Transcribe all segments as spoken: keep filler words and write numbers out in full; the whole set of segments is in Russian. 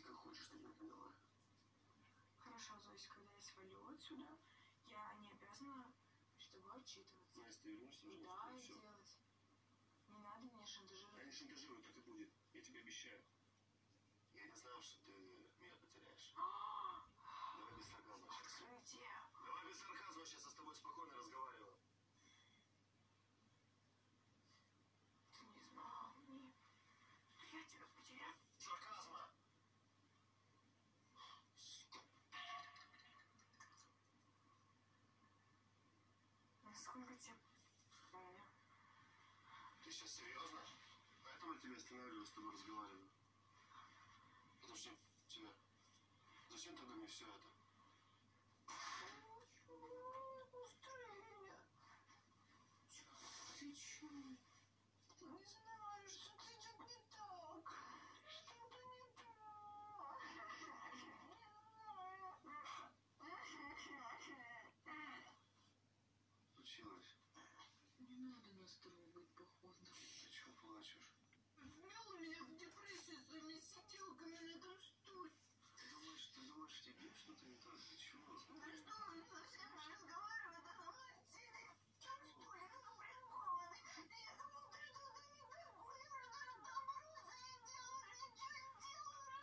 как хочешь, ты не поняла. Хорошо, Зося, когда я свалю отсюда, я не обязана с тобой отчитываться. Настя, ты вернешься, и да, и все делать. Не надо меня шантажировать. Я не шантажирую, так и будет. Я тебе обещаю. Я не знал, что ты меня потеряешь. Давай без сарказма сейчас. Открытие. Давай без сарказма сейчас, я с тобой спокойно разговариваю. Ты не знал, не... Я тебя потерял. Сарказма! Насколько тебе... Ты сейчас серьезно? Поэтому я тебя останавливаю, с тобой разговариваю. Потому что тебя... Зачем тогда мне все это? Ты че? Не знаю, что-то идет не так. Что-то не так. Случилось? Не надо нас трогать, походу. Ты чего плачешь? Ввел меня в депрессию своими сиделками на этом стуле. Ты думаешь, ты думаешь, в тебе что-то не так? Ты чего? Да что он совсем не разговаривает, а со мной сидит. Там стулья напрягованы. Я думал, ты что-то не такое. Я ждала там мороза и делала, ничего не делала.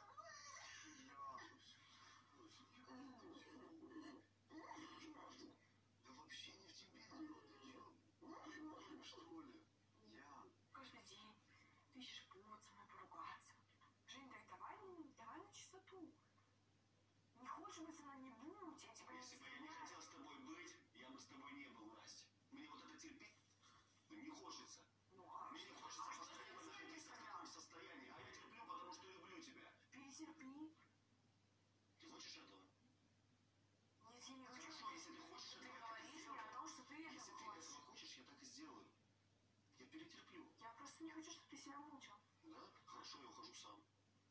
Да вообще не в тебе дело, ты чё? Больно, что ли? Я... Каждый день ты ищешь повод со мной поругаться. Жень, так давай, давай на чистоту. Не хочешь быть со мной, не будь, я тебя не Если бы я не хотел с тобой быть, я бы с тобой не был, Настя. Мне вот это терпеть не хочется. Ну, а Мне не хочется постоянно находиться в таком состоянии, а я терплю, потому что люблю тебя. перетерпи. Ты хочешь этого? Нет, я не хочу. Хорошо, если ты хочешь Ты этого, я так и говоришь мне сделаю. о том, что ты Если этого ты хочешь. этого хочешь, я так и сделаю. Я перетерплю. Я просто не хочу, чтобы ты себя мучил. Да? Хорошо, я ухожу сам.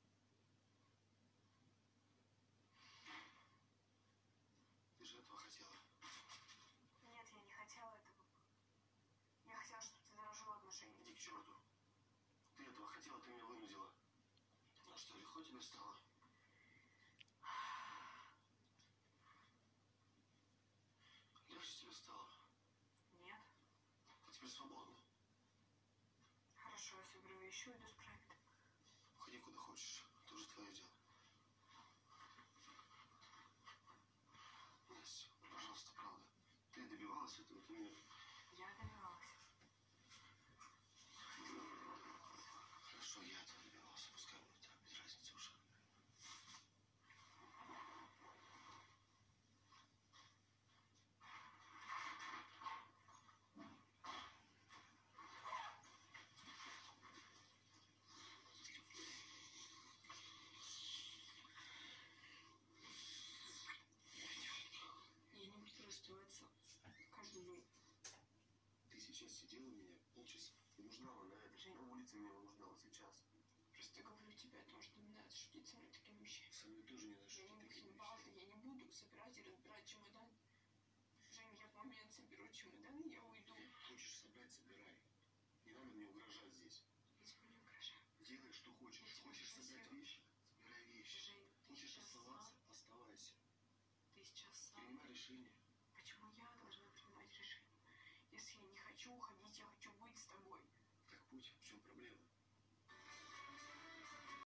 Ты же этого хотела. Нет, я не хотела этого. Я хотела, чтобы ты дорожил отношениями. Иди к черту. Ты этого хотела, ты меня вынудила. А что, легко тебе стало? Легче тебе стало? Нет. Ты теперь свободна. Хорошо, я соберу вещи и иду с проекта. Ходи куда хочешь. Это уже твое дело. Настя, пожалуйста, правда. Ты добивалась этого, ты меня... Я добивалась. Хорошо, я этого добивался. Пускай будет так, без разницы уже. Я не буду расстроиться каждый день. Ты сейчас сидела у меня полчаса. Ты нуждала на это. Жень. На улице меня нуждала сейчас. Просто говорю тебе о том, что не надо шутить со мной такими вещами. Со мной тоже не надо Я шутить не буду такими балды, вещами. я не буду собирать и разбирать чемодан. Жень, я в момент соберу чемодан, и я уйду. Хочешь собрать, собирай. Не надо мне угрожать здесь. Я тебе не угрожаю. Делай, что хочешь. Я тебя Хочешь собрать просила. вещи? Собирай вещи. Жень, ты Хочешь сейчас оставаться? сам. Оставайся. Ты сейчас сам. Принимай решение. Почему я должна принимать решение? Если я не хочу уходить, я хочу